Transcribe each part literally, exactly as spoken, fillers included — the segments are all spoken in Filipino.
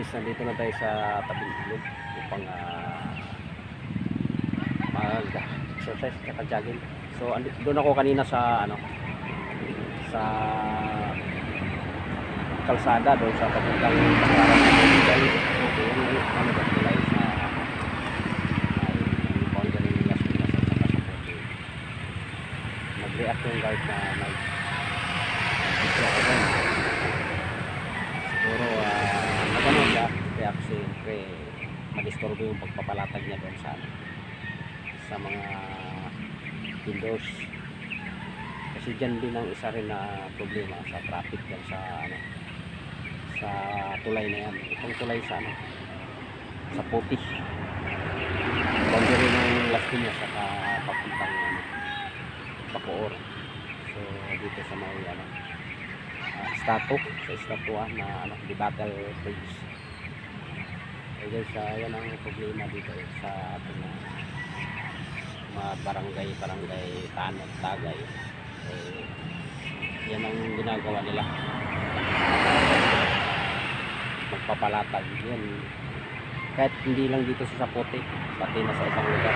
guys, nandito na tayo sa tabing ilog upang uh, mag-exercise at jogging. So doon ako kanina sa ano sa kalsada doon sa papuntang Bakaran Hospital. Yung ano ba nila sa ay boundary nila sa Pasaporte. Nag-react yung guard na may siguro uh, nagano siya kaya siyempre madisturbo yung pagpapalatag niya doon sa sa mga windows kasi dyan din ang isa rin na problema sa traffic dyan sa ano sa tulay na yan, itong tulay sa ano sa Puti boundary ng Las Piñas sa papuntang ano, Bacoor. So dito sa may ano uh, statue sa statua na ano di Battle Bridge. So guys, uh, yan ang problema dito eh, sa ating uh, mga barangay barangay Tanod, Tagay. Eh, yan ang ginagawa nila, magpapalatag yan kahit hindi lang dito sa Sapote, pati na sa ibang lugar.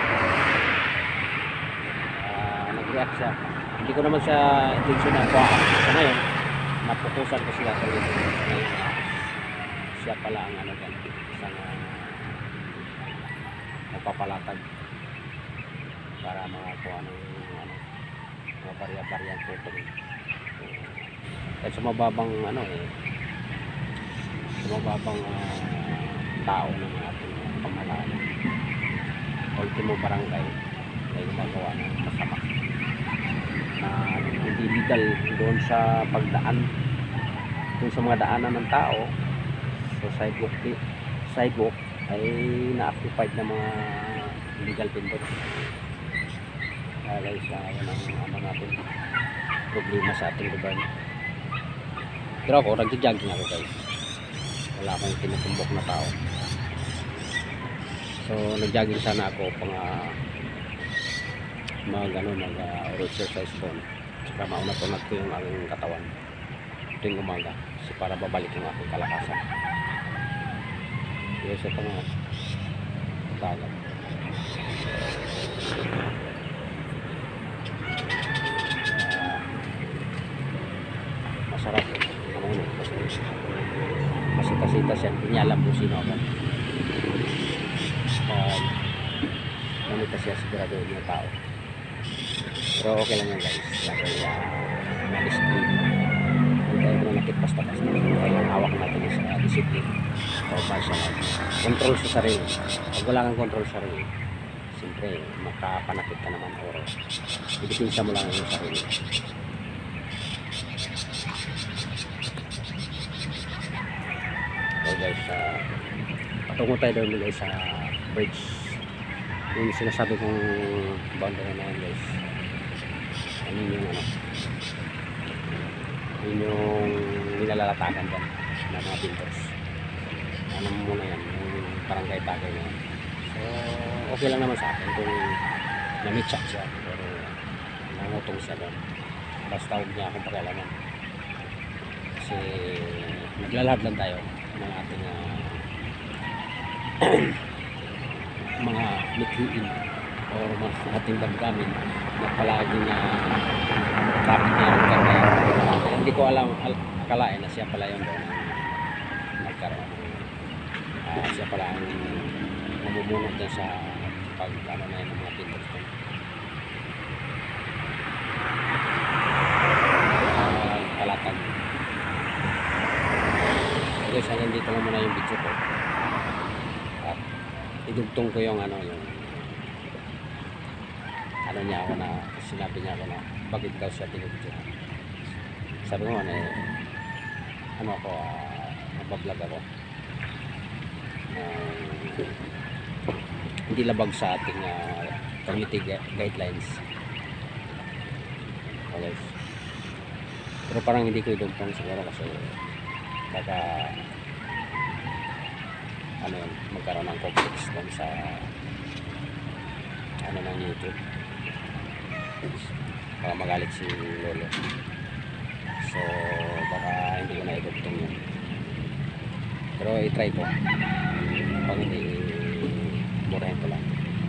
Uh, nag-react siya, hindi ko naman siya intention na kuha sa ngayon, naputusan ko sila sa dito ngayon. Siya pala ang ano dyan, isang uh, magpapalatag para makakuha ng ano, mga barya-baryang tuto. Kahit sa mababang ano eh sa mababang uh, tao ng ating uh, pamahalaan, ultimo barangay ay gumagawa ng masama na hindi legal doon sa pagdaan doon sa mga daanan ng tao. So sidewalk, sidewalk ay na-occupied ng mga illegal vendors. Uh, guys, uh, yan ang ano natin problema sa ating gobyerno. Pero ako, nagja-jogging ako guys, wala akong tinutumbok na tao. So nag-jogging sana ako pang uh, mag ano, mag uh, exercise doon, saka maunat-unat ko yung aking katawan tuwing umaga, so para babalik yung aking kalakasan. Yes, ito nga dagat. Masarap ano yun, masita-sitas yan, hindi niya alam kung sino ako. Uh, namita siya sigurado yung tao, pero okay lang yan guys, lagi uh, na-discipline. Hindi tayo na nakipasta-pasta, kaya hawak natin sa discipline o martial arts. Control sa sarili. Pag wala kang control sa sarili, siyempre makapanakit ka naman o idipinsa mo lang yung sarili. So guys, uh, patungo tayo doon guys sa bridge, yung sinasabi kong boundary na yan guys. Ano yung ano, yun yung nilalatagan dyan ng mga builders. Ano muna yan, yung barangay Tagay na yan. So okay lang naman sa akin kung na-meet-up siya, pero nangutong siya doon, basta huwag niya akong pakialaman kasi naglalahad lang tayo ng ating uh, mga mithiin o mga ating damdamin na palagi na bakit niya nagkaroon. Hindi ko alam, al akalain na siya pala yung doon nagkaroon. Uh, siya pala ang mamumunod dyan sa pag ano na yun ng mga pinders ko. Uh, palatag. Guys, hanggang dito na muna yung video ko. At idugtong ko yung ano yung ano niya ako na sinabi niya ako na bakit daw siya tinugtong. Sabi mo ano eh, ano ako, uh, nabablog ako. Uh, hindi labag sa ating uh, community guidelines. Okay. Pero parang hindi ko idugtong siguro kasi baka ano yun, magkaroon ng conflicts doon sa ano ng YouTube, baka magalit si Lolo. So baka hindi ko na idugtong yun. Pero i-try ko. Pag hindi, murahin ko lang.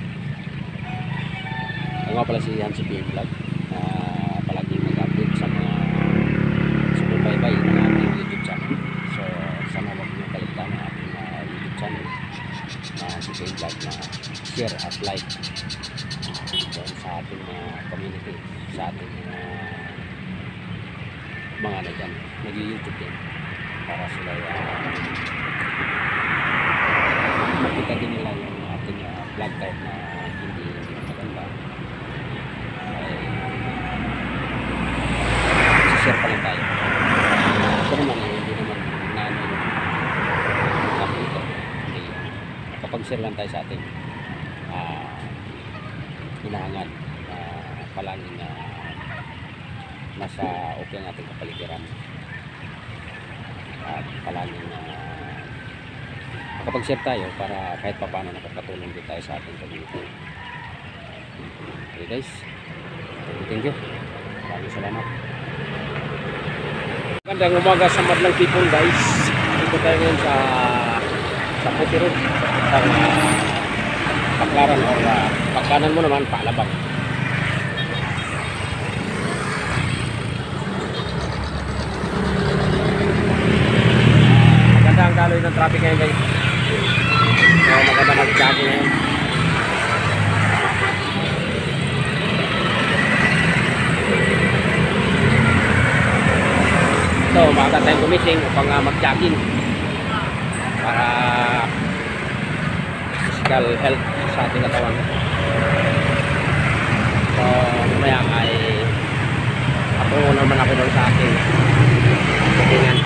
Ako nga pala si Hansi P M Vlog. Uh, palaging mag-update sa mga sumubaybay ng ating YouTube channel. So, sana huwag niyo kaligtaan ang ating uh, YouTube channel na Hansi P M Vlog na share at like doon sa ating uh, community, sa ating uh, mga ano dyan, nag-YouTube din para sila uh, makita din nila yung ating uh, vlog type na hindi maganda. Share pa lang tayo. Ito naman eh, hindi naman naano yung kapag ito. Hindi. Kapag share lang tayo sa ating uh, hinahangan uh, palaging uh, nasa okay ang ating kapaligiran at palaging uh, makapag-share tayo para kahit pa paano nakakatulong din tayo sa ating community. Okay guys, thank you. Maraming salamat. Magandang umaga sa madlang people guys. Dito tayo ngayon sa sa Puti Road sa uh, Paklaran o uh, pagkanan mo naman Palabang. Maganda ang daloy ng traffic ngayon guys. So, maganda mag-jogging ngayon. So, maaga tayong gumising upang uh, mag-jogging para physical health sa ating katawan. So, mamaya ay ako naman ako doon sa aking jogging.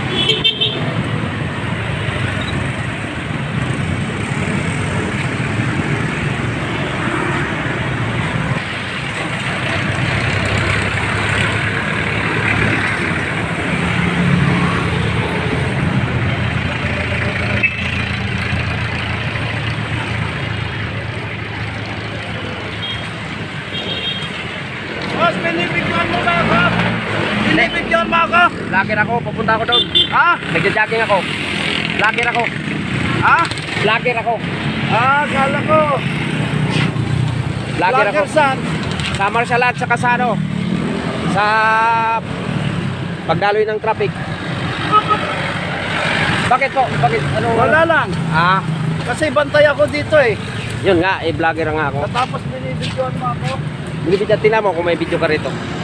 Boss, binibigyan mo ba ako? Binibigyan mo ako? Vlogger ako, pupunta ako doon. Ha? Nagja-jogging ako. Vlogger ako. Ha? Vlogger ako. Ah, kala ko. Vlogger ako. Vlogger saan? Sa Marsalat, sa Kasano. Sa pagdaloy ng traffic. Bakit po? Bakit? Ano? Wala lang. Ah, Kasi bantay ako dito eh. yun nga, eh, vlogger nga ako. Tapos binibigyan mo ako. Binibigyan, tingnan mo kung may video ka rito.